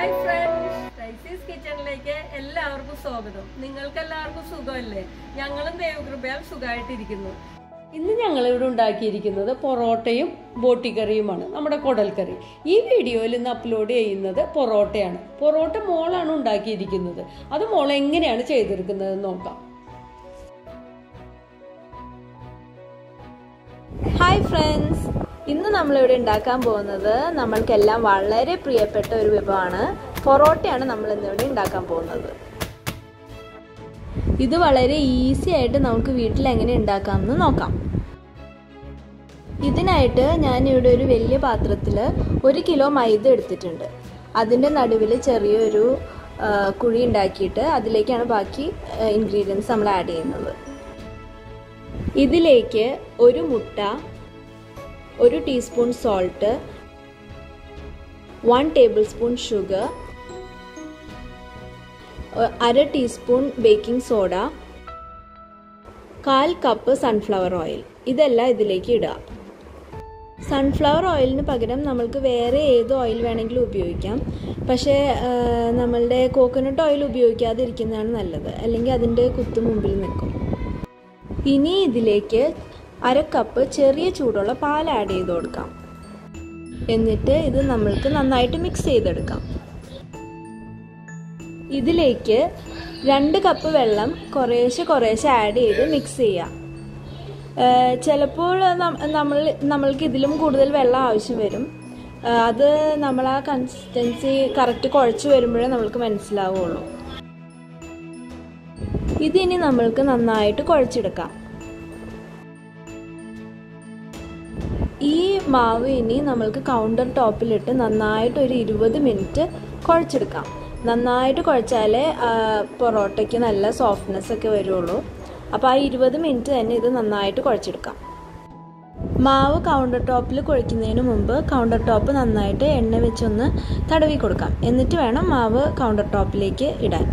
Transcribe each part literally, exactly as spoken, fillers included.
Hi friends, Raisy's Kitchen-ലേക്ക് എല്ലാവർക്കും സ്വാഗതം. നിങ്ങൾക്ക് എല്ലാവർക്കും സുഖമല്ലേ? ഞങ്ങളും ദൈവകൃപയാൽ സുഖമായിട്ടിരിക്കുന്നു. ഇന്ന് ഞങ്ങൾ ഇവിടെ ഉണ്ടാക്കിയിരിക്കുന്നത് പൊറോട്ടയും ബോട്ടിക്കറിയുമാണ്, നമ്മുടെ കുടൽക്കറി. ഈ വീഡിയോയിൽ ഇന്ന് അപ്ലോഡ് ചെയ്യുന്നത് പൊറോട്ടയാണ്. പൊറോട്ട മോളാണ് ഉണ്ടാക്കിയിരിക്കുന്നത്. അത് മോൾ എങ്ങനെയാണ് ചെയ്തെടുക്കുന്നത് നോക്കാം. ഹായ് ഫ്രണ്ട്സ്, ഇന്ന് നമ്മളിവിടെ ഉണ്ടാക്കാൻ പോകുന്നത് നമ്മൾക്കെല്ലാം വളരെ പ്രിയപ്പെട്ട ഒരു വിഭവമാണ്. പൊറോട്ടയാണ് നമ്മൾ ഇന്നിവിടെ ഉണ്ടാക്കാൻ പോകുന്നത്. ഇത് വളരെ ഈസി ആയിട്ട് നമുക്ക് വീട്ടിൽ എങ്ങനെ ഉണ്ടാക്കാമെന്ന് നോക്കാം. ഇതിനായിട്ട് ഞാനിവിടെ ഒരു വലിയ പാത്രത്തിൽ ഒരു കിലോ മൈദ എടുത്തിട്ടുണ്ട്. അതിൻ്റെ നടുവിൽ ചെറിയൊരു കുഴി ഉണ്ടാക്കിയിട്ട് അതിലേക്കാണ് ബാക്കി ഇൻഗ്രീഡിയൻസ് നമ്മൾ ആഡ് ചെയ്യുന്നത്. ഇതിലേക്ക് ഒരു മുട്ട, ഒരു teaspoon salt, one tablespoon sugar, അര ടീസ്പൂൺ ബേക്കിംഗ് സോഡ, കാൽ കപ്പ് സൺഫ്ലവർ ഓയിൽ, ഇതെല്ലാം ഇതിലേക്ക് ഇടുക. സൺഫ്ലവർ ഓയിലിന് പകരം നമ്മൾക്ക് വേറെ ഏത് ഓയിൽ വേണമെങ്കിലും ഉപയോഗിക്കാം. പക്ഷേ നമ്മളുടെ കോക്കനട്ട് ഓയിൽ ഉപയോഗിക്കാതിരിക്കുന്നതാണ് നല്ലത്, അല്ലെങ്കിൽ അതിൻ്റെ കുത്ത് മുമ്പിൽ നിൽക്കും. ഇനി ഇതിലേക്ക് അര കപ്പ് ചെറിയ ചൂടുള്ള പാൽ ആഡ് ചെയ്ത് കൊടുക്കാം. എന്നിട്ട് ഇത് നമ്മൾക്ക് നന്നായിട്ട് മിക്സ് ചെയ്തെടുക്കാം. ഇതിലേക്ക് രണ്ട് കപ്പ് വെള്ളം കുറേശ്ശെ കുറേശ്ശെ ആഡ് ചെയ്ത് മിക്സ് ചെയ്യാം. ചിലപ്പോൾ നമ്മൾ നമ്മൾക്ക് ഇതിലും കൂടുതൽ വെള്ളം ആവശ്യം വരും. അത് നമ്മൾ ആ കൺസിസ്റ്റൻസി കറക്റ്റ് കുഴച്ച് വരുമ്പോഴേ നമ്മൾക്ക് മനസ്സിലാവുള്ളൂ. ഇതിനി നമ്മൾക്ക് നന്നായിട്ട് കുഴച്ചെടുക്കാം. ഈ മാവ് ഇനി നമ്മൾക്ക് കൗണ്ടർ ടോപ്പിലിട്ട് നന്നായിട്ട് ഒരു ഇരുപത് മിനിറ്റ് കുഴച്ചെടുക്കാം. നന്നായിട്ട് കുഴച്ചാലേ പൊറോട്ടയ്ക്ക് നല്ല സോഫ്റ്റ്നെസ് ഒക്കെ വരുള്ളൂ. അപ്പോൾ ആ ഇരുപത് മിനിറ്റ് തന്നെ ഇത് നന്നായിട്ട് കുഴച്ചെടുക്കാം. മാവ് കൗണ്ടർ ടോപ്പിൽ കുഴയ്ക്കുന്നതിന് മുമ്പ് കൗണ്ടർ ടോപ്പ് നന്നായിട്ട് എണ്ണ വെച്ചൊന്ന് തടവി കൊടുക്കാം. എന്നിട്ട് വേണം മാവ് കൗണ്ടർ ടോപ്പിലേക്ക് ഇടാൻ.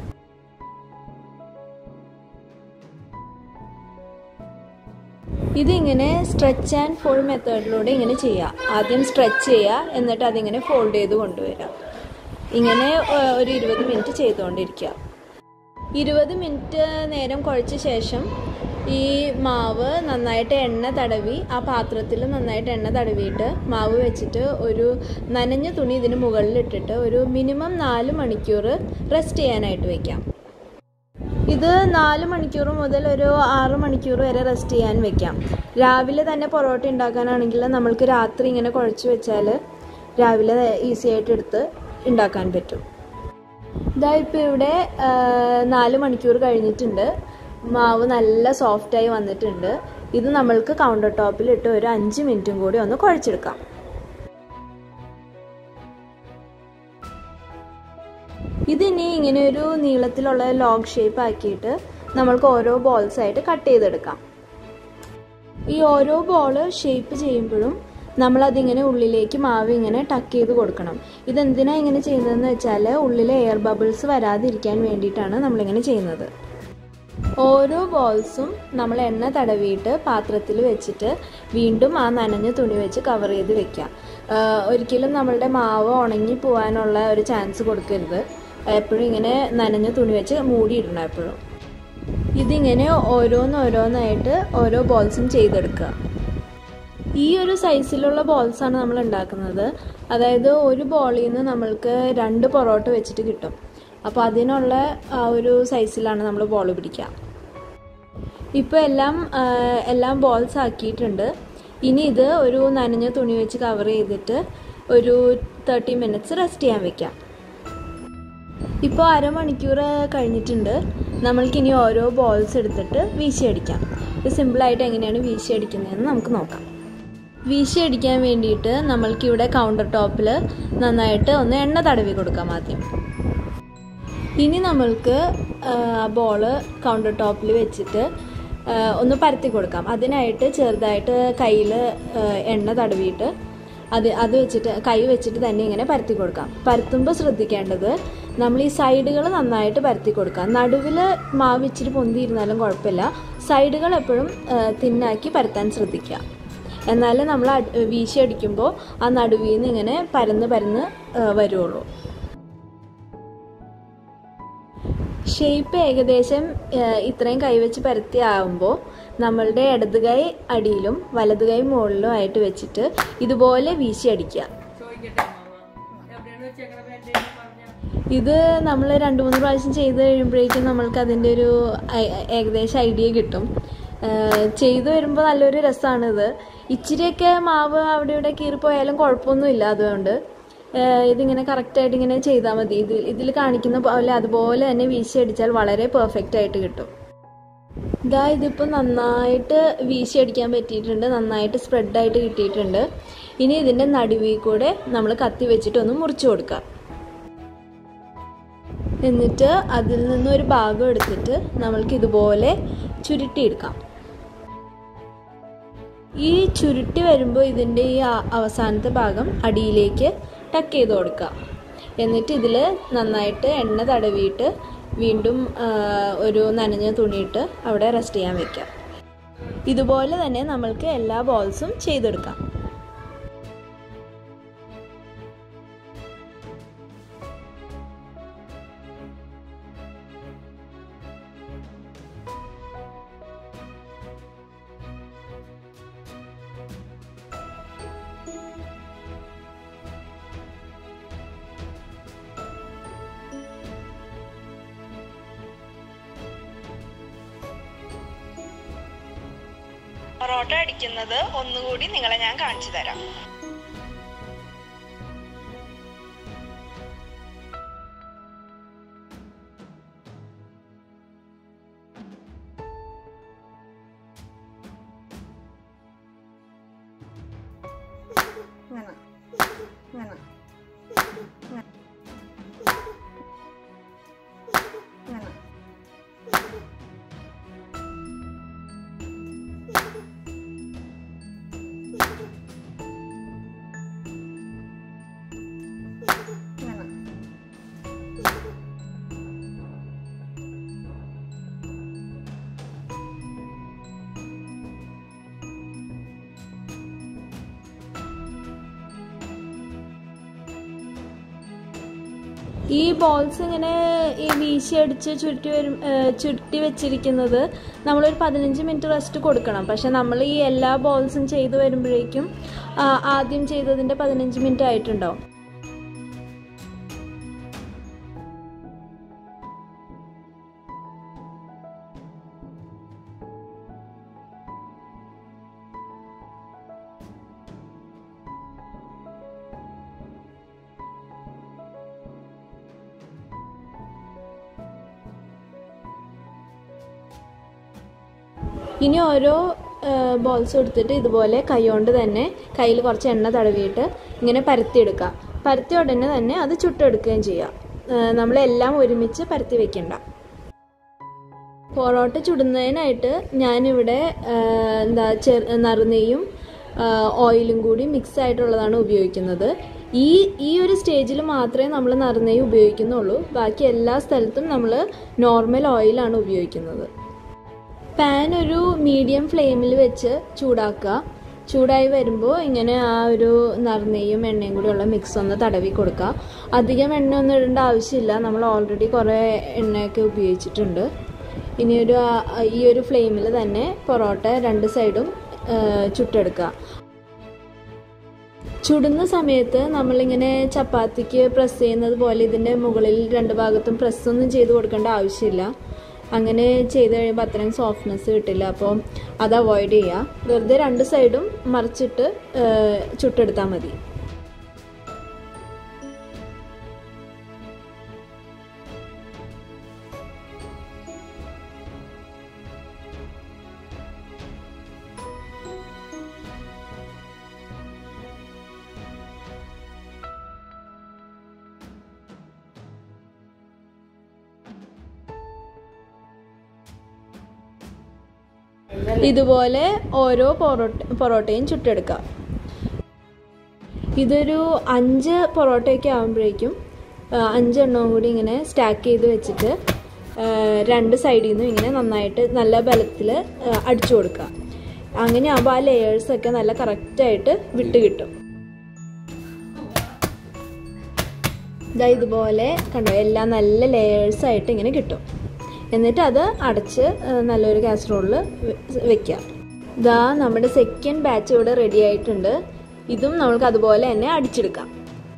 ഇതിങ്ങനെ സ്ട്രെച്ച് ആൻഡ് ഫോൾഡ് മെത്തേഡിലൂടെ ഇങ്ങനെ ചെയ്യാം. ആദ്യം സ്ട്രെച്ച് ചെയ്യുക, എന്നിട്ട് അതിങ്ങനെ ഫോൾഡ് ചെയ്ത് കൊണ്ടുവരിക. ഇങ്ങനെ ഒരു ഇരുപത് മിനിറ്റ് ചെയ്തുകൊണ്ടിരിക്കുക. ഇരുപത് മിനിറ്റ് നേരം കുഴച്ച ശേഷം ഈ മാവ് നന്നായിട്ട് എണ്ണ തടവി ആ പാത്രത്തിൽ നന്നായിട്ട് എണ്ണ തടവിയിട്ട് മാവ് വെച്ചിട്ട് ഒരു നനഞ്ഞ തുണി ഇതിന് മുകളിലിട്ടിട്ട് ഒരു മിനിമം നാല് മണിക്കൂർ റെസ്റ്റ് ചെയ്യാനായിട്ട് വയ്ക്കാം. ഇത് നാല് മണിക്കൂർ മുതൽ ഒരു ആറ് മണിക്കൂർ വരെ റെസ്റ്റ് ചെയ്യാൻ വെക്കാം. രാവിലെ തന്നെ പൊറോട്ട ഉണ്ടാക്കാനാണെങ്കിൽ നമ്മൾക്ക് രാത്രി ഇങ്ങനെ കുഴച്ച് വെച്ചാൽ രാവിലെ ഈസി ആയിട്ട് എടുത്ത് ഉണ്ടാക്കാൻ പറ്റും. ഇതാ ഇപ്പോൾ ഇവിടെ നാല് മണിക്കൂർ കഴിഞ്ഞിട്ടുണ്ട്. മാവ് നല്ല സോഫ്റ്റായി വന്നിട്ടുണ്ട്. ഇത് നമ്മൾക്ക് കൗണ്ടർ ടോപ്പിലിട്ട് ഒരു അഞ്ച് മിനിറ്റും കൂടി ഒന്ന് കുഴച്ചെടുക്കാം. ഇതിനി ഇങ്ങനെ ഒരു നീളത്തിലുള്ള ലോഗ് ഷേപ്പ് ആക്കിയിട്ട് നമ്മൾക്ക് ഓരോ ബോൾസ് ആയിട്ട് കട്ട് ചെയ്തെടുക്കാം. ഈ ഓരോ ബോള് ഷേപ്പ് ചെയ്യുമ്പോഴും നമ്മളതിങ്ങനെ ഉള്ളിലേക്ക് മാവ് ഇങ്ങനെ ടക്ക് ചെയ്ത് കൊടുക്കണം. ഇതെന്തിനാണ് ഇങ്ങനെ ചെയ്യുന്നതെന്ന് വെച്ചാൽ ഉള്ളിലെ എയർ ബബിൾസ് വരാതിരിക്കാൻ വേണ്ടിയിട്ടാണ് നമ്മളിങ്ങനെ ചെയ്യുന്നത്. ഓരോ ബോൾസും നമ്മൾ എണ്ണ തടവിയിട്ട് പാത്രത്തിൽ വെച്ചിട്ട് വീണ്ടും ആ നനഞ്ഞ തുണി വെച്ച് കവർ ചെയ്ത് വെക്കാം. ഒരിക്കലും നമ്മളുടെ മാവ് ഉണങ്ങി പോകാനുള്ള ഒരു ചാൻസ് കൊടുക്കരുത്. എപ്പോഴും ഇങ്ങനെ നനഞ്ഞ തുണി വെച്ച് മൂടിയിടണം എപ്പോഴും. ഇതിങ്ങനെ ഓരോന്നോരോന്നായിട്ട് ഓരോ ബോൾസും ചെയ്തെടുക്കുക. ഈ ഒരു സൈസിലുള്ള ബോൾസാണ് നമ്മൾ ഉണ്ടാക്കുന്നത്. അതായത് ഒരു ബോളിൽ നിന്ന് നമ്മൾക്ക് രണ്ട് പൊറോട്ട വെച്ചിട്ട് കിട്ടും. അപ്പോൾ അതിനുള്ള ആ ഒരു സൈസിലാണ് നമ്മൾ ബോൾ പിടിക്കുക. ഇപ്പോൾ എല്ലാം എല്ലാം ബോൾസ് ആക്കിയിട്ടുണ്ട്. ഇനി ഇത് ഒരു നനഞ്ഞ തുണി വെച്ച് കവർ ചെയ്തിട്ട് ഒരു തേർട്ടി മിനിറ്റ്സ് റെസ്റ്റ് ചെയ്യാൻ വെക്കാം. ഇപ്പോൾ അരമണിക്കൂർ കഴിഞ്ഞിട്ടുണ്ട്. നമ്മൾക്കിനി ഓരോ ബോൾസ് എടുത്തിട്ട് വീശിയടിക്കാം. ഇത് സിമ്പിളായിട്ട് എങ്ങനെയാണ് വീശിയടിക്കുന്നതെന്ന് നമുക്ക് നോക്കാം. വീശിയടിക്കാൻ വേണ്ടിയിട്ട് നമ്മൾക്കിവിടെ കൗണ്ടർ ടോപ്പിൽ നന്നായിട്ട് ഒന്ന് എണ്ണ തടവി കൊടുക്കാം ആദ്യം. ഇനി നമ്മൾക്ക് ബോള് കൗണ്ടർ ടോപ്പിൽ വെച്ചിട്ട് ഒന്ന് പരത്തി കൊടുക്കാം. അതിനായിട്ട് ചെറുതായിട്ട് കയ്യിൽ എണ്ണ തടവിയിട്ട് അത് അത് വെച്ചിട്ട് കൈ വെച്ചിട്ട് തന്നെ ഇങ്ങനെ പരത്തി കൊടുക്കാം. പരത്തുമ്പോൾ ശ്രദ്ധിക്കേണ്ടത് നമ്മൾ ഈ സൈഡുകൾ നന്നായിട്ട് പരത്തി കൊടുക്കാം. നടുവിൽ മാവ് ഇച്ചിരി പൊന്തിയിരുന്നാലും കുഴപ്പമില്ല. സൈഡുകൾ എപ്പോഴും തിന്നാക്കി പരത്താൻ ശ്രദ്ധിക്കുക. എന്നാലേ നമ്മൾ വീശി അടിക്കുമ്പോൾ ആ നടുവിൽ നിന്ന് ഇങ്ങനെ പരന്ന് പരന്ന് വരുള്ളൂ. ഷേപ്പ് ഏകദേശം ഇത്രയും കൈവച്ച് പരത്തിയാകുമ്പോൾ നമ്മളുടെ ഇടത് കൈ അടിയിലും വലത് കൈ മുകളിലും ആയിട്ട് വെച്ചിട്ട് ഇതുപോലെ വീശി അടിക്കുക. ഇത് നമ്മൾ രണ്ട് മൂന്ന് പ്രാവശ്യം ചെയ്ത് കഴിയുമ്പോഴേക്കും നമ്മൾക്ക് അതിൻ്റെ ഒരു ഏകദേശം ഐഡിയ കിട്ടും. ചെയ്തു വരുമ്പോൾ നല്ലൊരു രസമാണിത്. ഇച്ചിരിയൊക്കെ മാവ് അവിടെ ഇവിടെ കീറിപ്പോയാലും കുഴപ്പമൊന്നുമില്ല. അതുകൊണ്ട് ഇതിങ്ങനെ കറക്റ്റായിട്ട് ഇങ്ങനെ ചെയ്താൽ മതി. ഇതിൽ ഇതിൽ കാണിക്കുന്ന പോലെ അതുപോലെ തന്നെ വീശി അടിച്ചാൽ വളരെ പെർഫെക്റ്റ് ആയിട്ട് കിട്ടും. ഇതാ ഇതിപ്പോൾ നന്നായിട്ട് വീശി അടിക്കാൻ പറ്റിയിട്ടുണ്ട്, നന്നായിട്ട് സ്പ്രെഡായിട്ട് കിട്ടിയിട്ടുണ്ട്. ഇനി ഇതിൻ്റെ നടുവിൽ കൂടെ നമ്മൾ കത്തി വെച്ചിട്ട് ഒന്ന് മുറിച്ചു കൊടുക്കാം. എന്നിട്ട് അതിൽ നിന്നൊരു ഭാഗം എടുത്തിട്ട് നമ്മൾക്ക് ഇതുപോലെ ചുരുട്ടിയെടുക്കാം. ഈ ചുരുട്ടി വരുമ്പോൾ ഇതിൻ്റെ ഈ അവസാനത്തെ ഭാഗം അടിയിലേക്ക് ടക്ക് ചെയ്ത് കൊടുക്കുക. എന്നിട്ട് ഇതിൽ നന്നായിട്ട് എണ്ണ തടവിയിട്ട് വീണ്ടും ഒരു നനഞ്ഞ തുണിയിട്ട് അവിടെ റെസ്റ്റ് ചെയ്യാൻ വെക്കാം. ഇതുപോലെ തന്നെ നമ്മൾക്ക് എല്ലാ ബോൾസും ചെയ്തെടുക്കാം. പൊറോട്ട അടിക്കുന്നത് ഒന്നുകൂടി നിങ്ങളെ ഞാൻ കാണിച്ചു തരാം. ഈ ബോൾസ് ഇങ്ങനെ ഈ വീശി അടിച്ച് ചുരുട്ടി വരും ചുരുട്ടി വെച്ചിരിക്കുന്നത് നമ്മളൊരു പതിനഞ്ച് മിനിറ്റ് റെസ്റ്റ് കൊടുക്കണം. പക്ഷെ നമ്മൾ ഈ എല്ലാ ബോൾസും ചെയ്ത് വരുമ്പോഴേക്കും ആദ്യം ചെയ്തതിൻ്റെ പതിനഞ്ച് മിനിറ്റ് ആയിട്ടുണ്ടാവും. ഇനി ഓരോ ബോൾസ് എടുത്തിട്ട് ഇതുപോലെ കൈ കൊണ്ട് തന്നെ കയ്യിൽ കുറച്ച് എണ്ണ തടവിയിട്ട് ഇങ്ങനെ പരത്തിയെടുക്കുക. പരത്തിയ ഉടനെ തന്നെ അത് ചുട്ടെടുക്കുകയും ചെയ്യാം. നമ്മളെല്ലാം ഒരുമിച്ച് പരത്തി വെക്കണ്ട. പൊറോട്ട ചുടുന്നതിനായിട്ട് ഞാനിവിടെ എന്താ ചെ നറുനെയ്യും ഓയിലും കൂടി മിക്സ് ആയിട്ടുള്ളതാണ് ഉപയോഗിക്കുന്നത്. ഈ ഈ ഒരു സ്റ്റേജിൽ മാത്രമേ നമ്മൾ നറുനെയ്യ് ഉപയോഗിക്കുന്നുള്ളൂ. ബാക്കി എല്ലാ സ്ഥലത്തും നമ്മൾ നോർമൽ ഓയിലാണ് ഉപയോഗിക്കുന്നത്. പാൻ ഒരു മീഡിയം ഫ്ലെയിമിൽ വെച്ച് ചൂടാക്കുക. ചൂടായി വരുമ്പോൾ ഇങ്ങനെ ആ ഒരു നറുനെയ്യും എണ്ണയും കൂടിയുള്ള മിക്സ് ഒന്ന് തടവി കൊടുക്കുക. അധികം എണ്ണ ഒന്നും ഇടേണ്ട ആവശ്യമില്ല, നമ്മൾ ഓൾറെഡി കുറേ എണ്ണയൊക്കെ ഉപയോഗിച്ചിട്ടുണ്ട്. ഇനി ഒരു ഈ ഒരു ഫ്ലെയിമിൽ തന്നെ പൊറോട്ട രണ്ട് സൈഡും ചുട്ടെടുക്കുക. ചുടുന്ന സമയത്ത് നമ്മളിങ്ങനെ ചപ്പാത്തിക്ക് പ്രസ് ചെയ്യുന്നത് പോലെ ഇതിൻ്റെ മുകളിൽ രണ്ട് ഭാഗത്തും പ്രസ്സൊന്നും ചെയ്ത് കൊടുക്കേണ്ട ആവശ്യമില്ല. അങ്ങനെ ചെയ്ത് കഴിയുമ്പോൾ അത്രയും സോഫ്റ്റ്നെസ് കിട്ടില്ല. അപ്പോൾ അത് അവോയ്ഡ് ചെയ്യുക. വെറുതെ രണ്ട് സൈഡും മറിച്ചിട്ട് ചുട്ടെടുത്താൽ മതി. ഇതുപോലെ ഓരോ പൊറോട്ട പൊറോട്ടയും ചുട്ടെടുക്കാം. ഇതൊരു അഞ്ച് പൊറോട്ടയൊക്കെ ആകുമ്പോഴേക്കും അഞ്ചെണ്ണവും കൂടി ഇങ്ങനെ സ്റ്റാക്ക് ചെയ്ത് വെച്ചിട്ട് രണ്ട് സൈഡിൽ നിന്നും ഇങ്ങനെ നന്നായിട്ട് നല്ല ബലത്തിൽ അടിച്ചു കൊടുക്കുക. അങ്ങനെ ആകുമ്പോൾ ആ ലെയേഴ്സൊക്കെ നല്ല കറക്റ്റായിട്ട് വിട്ട് കിട്ടും. ഇതാ ഇതുപോലെ കണ്ടോ, എല്ലാം നല്ല ലെയേഴ്സായിട്ട് ഇങ്ങനെ കിട്ടും. എന്നിട്ട് അത് അടച്ച് നല്ലൊരു കാസറോളിൽ വെക്കുക. ഇതാ നമ്മുടെ സെക്കൻഡ് ബാച്ച് ഇവിടെ റെഡി ആയിട്ടുണ്ട്. ഇതും നമ്മൾക്ക് അതുപോലെ തന്നെ അടിച്ചെടുക്കാം.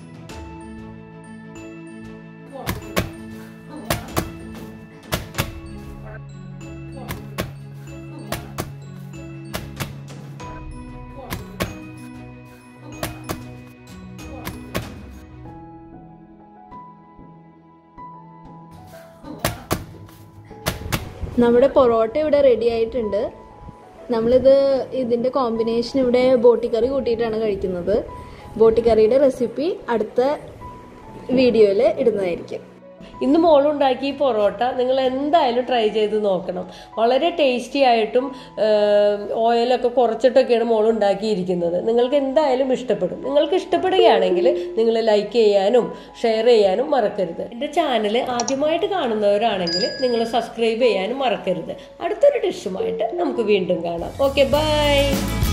നമ്മുടെ പൊറോട്ട ഇവിടെ റെഡി ആയിട്ടുണ്ട്. നമ്മളിത് ഇതിൻ്റെ കോമ്പിനേഷൻ ഇവിടെ ബോട്ടിക്കറി കൂട്ടിയിട്ടാണ് കഴിക്കുന്നത്. ബോട്ടിക്കറിയുടെ റെസിപ്പി അടുത്ത വീഡിയോയിൽ ഇടുന്നതായിരിക്കും. ഇന്ന് മോളുണ്ടാക്കി പൊറോട്ട നിങ്ങൾ എന്തായാലും ട്രൈ ചെയ്ത് നോക്കണം. വളരെ ടേസ്റ്റി ആയിട്ടും ഓയിലൊക്കെ കുറച്ചിട്ടൊക്കെയാണ് മോളുണ്ടാക്കിയിരിക്കുന്നത്. നിങ്ങൾക്ക് എന്തായാലും ഇഷ്ടപ്പെടും. നിങ്ങൾക്ക് ഇഷ്ടപ്പെടുകയാണെങ്കിൽ നിങ്ങൾ ലൈക്ക് ചെയ്യാനും ഷെയർ ചെയ്യാനും മറക്കരുത്. എൻ്റെ ചാനൽ ആദ്യമായിട്ട് കാണുന്നവരാണെങ്കിൽ നിങ്ങൾ സബ്സ്ക്രൈബ് ചെയ്യാനും മറക്കരുത്. അടുത്തൊരു ഡിഷുമായിട്ട് നമുക്ക് വീണ്ടും കാണാം. Okay, by.